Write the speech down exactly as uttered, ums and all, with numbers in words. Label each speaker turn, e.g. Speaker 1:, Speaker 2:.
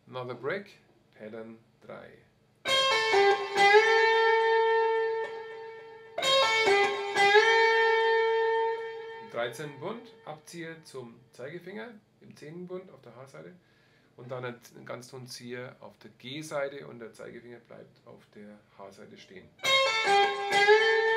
Speaker 1: Another Break, Pattern drei. Im dreizehnten Bund Abzieher zum Zeigefinger, im zehnten Bund auf der H-Seite und dann einen Ganztonzieher auf der G-Seite und der Zeigefinger bleibt auf der H-Seite stehen.